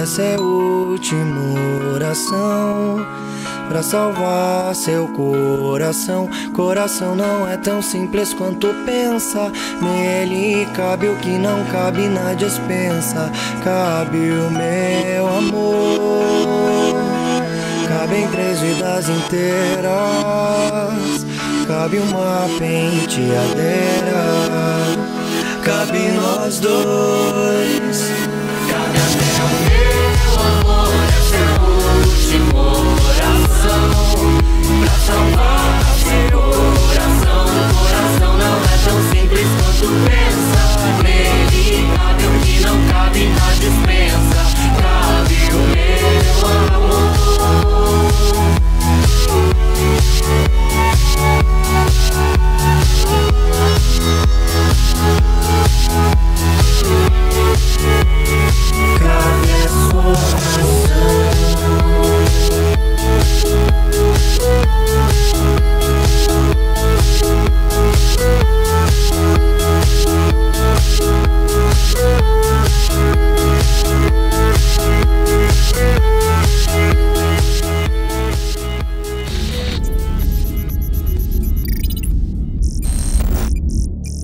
essa é a última oração pra salvar seu coração. Coração não é tão simples quanto pensa. Nele cabe o que não cabe na despensa. Cabe o meu amor, cabem 3 vidas inteiras. Cabe uma penteadeira. Cabe nós dois